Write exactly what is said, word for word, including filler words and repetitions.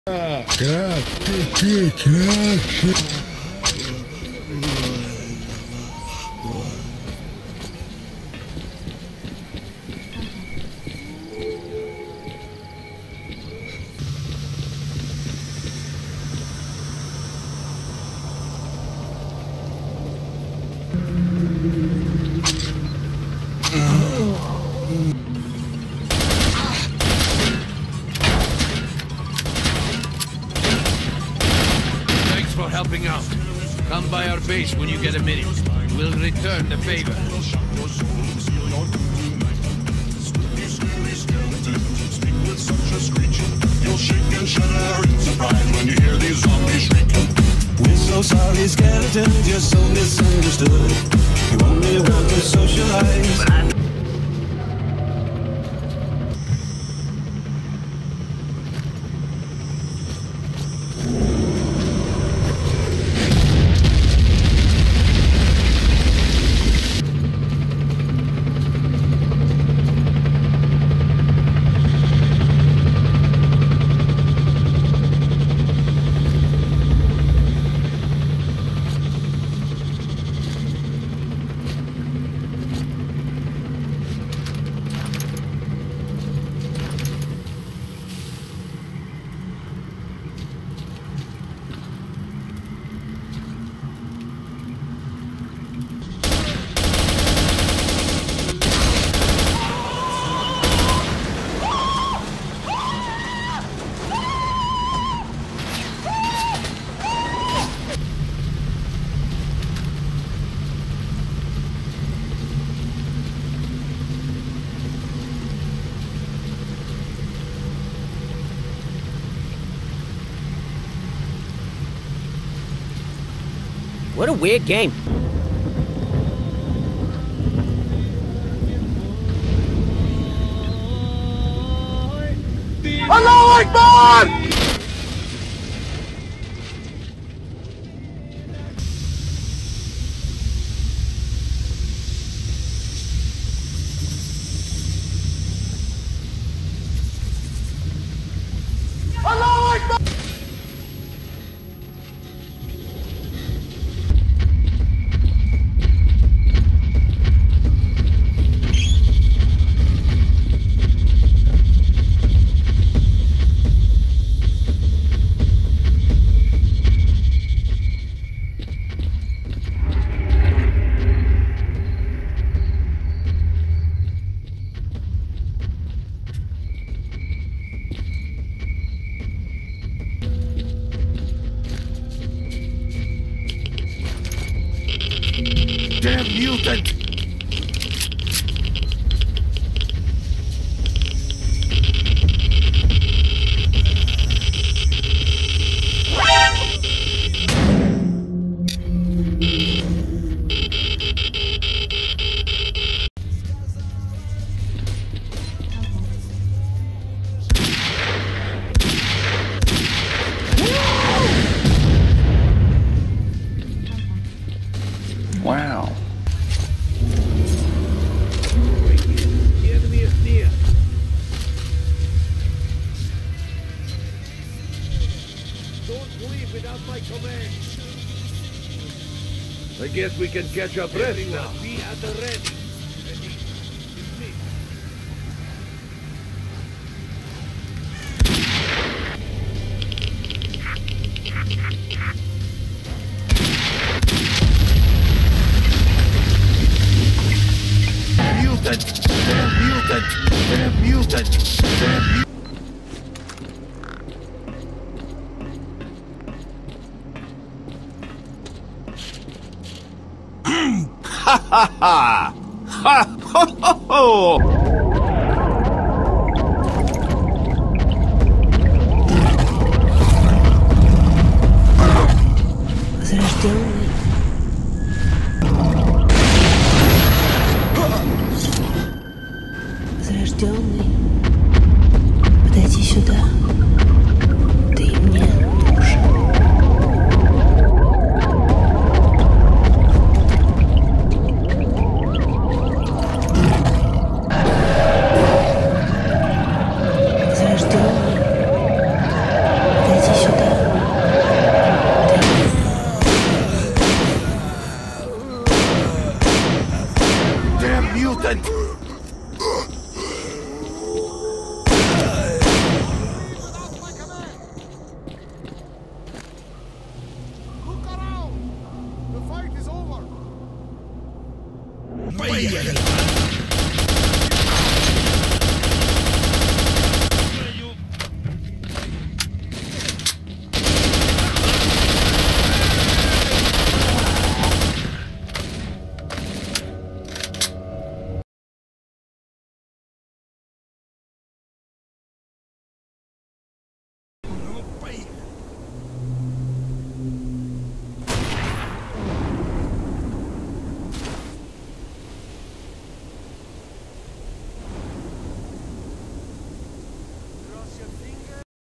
Thanks for helping out. Come by our base when you get a minute. We'll return the favor. You'll shake and shudder in surprise when you hear these zombies shrieking. We're so sorry, skeletons, you're so misunderstood. You only want to socialize. What a weird game. Allahu Akbar! Allahu Akbar! Damn mutant! Wow. The enemy is near. Don't leave without my command. I guess we can catch our breath now. Be at the ready. Ready. Dismiss. Mutant! Damn mutant! Damn mutant! Damn mutant! Ha ha ha! Ha ho ho ho! Возрожденный. Возрожденный. Подойди сюда. Ты мне нужен. поехали.